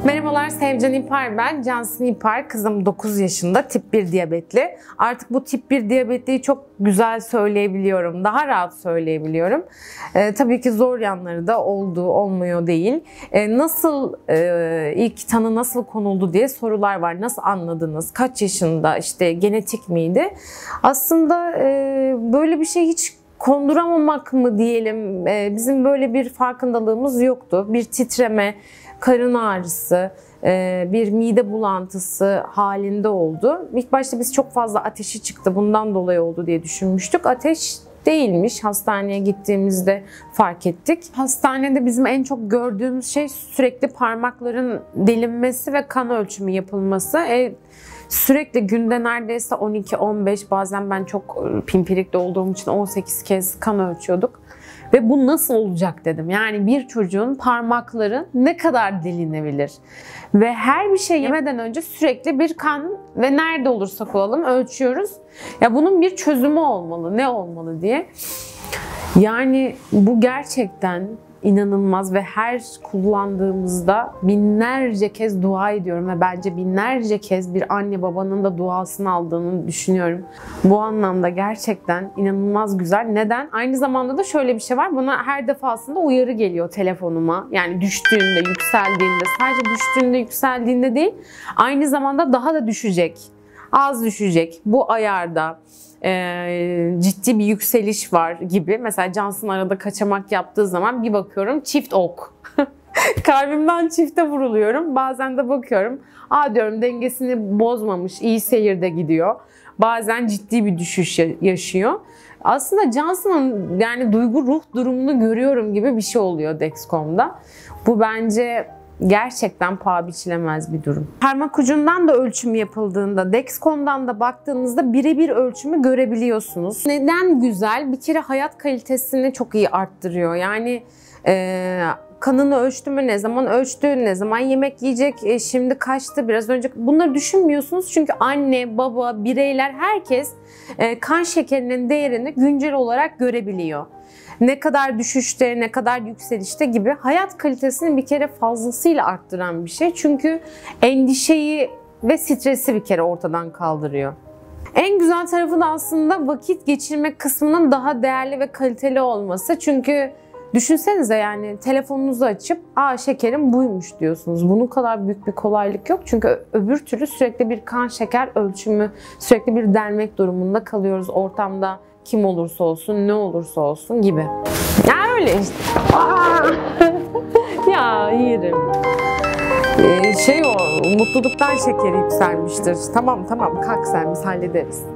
Merhabalar, Sevcan İpar ben. Cansın İpar, kızım 9 yaşında, tip 1 diyabetli. Artık bu tip 1 diyabetliyi çok güzel söyleyebiliyorum, daha rahat söyleyebiliyorum. Tabii ki zor yanları da oldu, olmuyor değil. İlk tanı nasıl konuldu diye sorular var. Nasıl anladınız? Kaç yaşında? İşte genetik miydi? Aslında böyle bir şey hiç konduramamak mı diyelim, bizim böyle bir farkındalığımız yoktu. Bir titreme, karın ağrısı, bir mide bulantısı halinde oldu. İlk başta biz çok fazla ateşi çıktı, bundan dolayı oldu diye düşünmüştük. Ateş değilmiş. Hastaneye gittiğimizde fark ettik. Hastanede bizim en çok gördüğümüz şey sürekli parmakların delinmesi ve kan ölçümü yapılması. Sürekli günde neredeyse 12-15, bazen ben çok pimpirikli olduğum için 18 kez kan ölçüyorduk. Ve bu nasıl olacak dedim. Yani bir çocuğun parmakları ne kadar delinebilir? Ve her bir şey yemeden önce sürekli bir kan ve nerede olursak olalım ölçüyoruz. Ya bunun bir çözümü olmalı, ne olmalı diye. Yani bu gerçekten inanılmaz ve her kullandığımızda binlerce kez dua ediyorum ve bence binlerce kez bir anne babanın da duasını aldığını düşünüyorum. Bu anlamda gerçekten inanılmaz güzel. Neden? Aynı zamanda da şöyle bir şey var. Bana her defasında uyarı geliyor telefonuma. Yani düştüğünde, yükseldiğinde, sadece düştüğünde, yükseldiğinde değil, aynı zamanda daha da düşecek. Az düşecek. Bu ayarda ciddi bir yükseliş var gibi. Mesela Cansın arada kaçamak yaptığı zaman bir bakıyorum çift ok. Kalbimden çifte vuruluyorum. Bazen de bakıyorum. Diyorum dengesini bozmamış, iyi seyirde gidiyor. Bazen ciddi bir düşüş yaşıyor. Aslında Cansın'ın yani duygu ruh durumunu görüyorum gibi bir şey oluyor Dexcom'da. Bu bence gerçekten paha biçilemez bir durum. Parmak ucundan da ölçüm yapıldığında, Dexcom'dan da baktığınızda birebir ölçümü görebiliyorsunuz. Neden güzel? Bir kere hayat kalitesini çok iyi arttırıyor. Yani kanını ölçtü mü, ne zaman ölçtü, ne zaman yemek yiyecek, şimdi kaçtı, biraz önce, bunları düşünmüyorsunuz. Çünkü anne, baba, bireyler, herkes kan şekerinin değerini güncel olarak görebiliyor. Ne kadar düşüşte, ne kadar yükselişte gibi hayat kalitesini bir kere fazlasıyla arttıran bir şey. Çünkü endişeyi ve stresi bir kere ortadan kaldırıyor. En güzel tarafı da aslında vakit geçirmek kısmının daha değerli ve kaliteli olması. Çünkü düşünsenize, yani telefonunuzu açıp şekerim buymuş diyorsunuz. Bunun kadar büyük bir kolaylık yok. Çünkü öbür türlü sürekli bir kan şeker ölçümü, sürekli bir delmek durumunda kalıyoruz ortamda. Kim olursa olsun, ne olursa olsun gibi. Ya öyle işte. Ya yerim. Mutluluktan şekeri yükselmiştir. Tamam kalk sen, biz hallederiz.